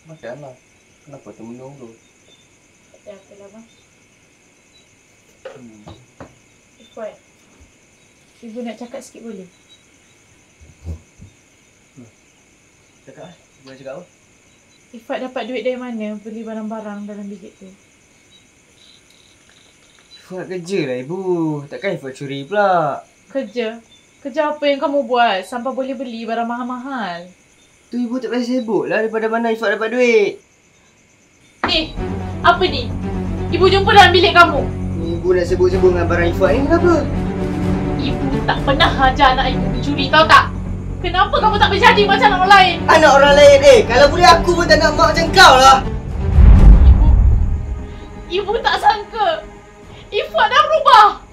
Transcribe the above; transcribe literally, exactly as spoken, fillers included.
Makanlah. Kenapa tu menunggu? Ya, apalah bang. Hmm. Ifat, ibu nak cakap sikit boleh? Hmm. Cakap lah. Ibu nak cakap apa? Ifat dapat duit dari mana beli barang-barang dalam bilik tu? Ifat kerja lah ibu. Takkan Ifat curi pula. Kerja? Kerja apa yang kamu buat sampai boleh beli barang mahal-mahal? Tu ibu tak payah sibuk lah daripada mana Ifat dapat duit. Ni, apa ni? Ibu jumpa dalam bilik kamu. Ibu nak sibuk-sibuk dengan barang Ifat ni kenapa? Ibu tak pernah ajar anak ibu mencuri, tahu tak? Kenapa kamu tak berjadi macam orang lain? Anak orang lain eh. Kalau boleh aku pun tak nak mak macam kau lah. Ibu, ibu tak sangka Ifat dah berubah.